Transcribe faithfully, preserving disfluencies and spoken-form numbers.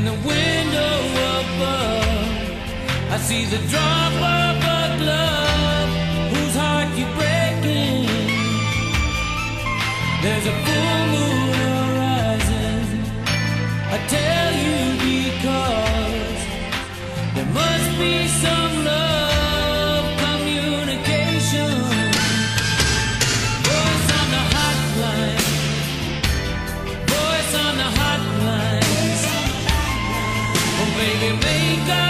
the window above, I see the drop of a glove. Whose heart you breaking? There's a full moon horizon. I tell you because there must be some love communication. Voice on the hotline. Voice on the hotline. Oh baby, make up.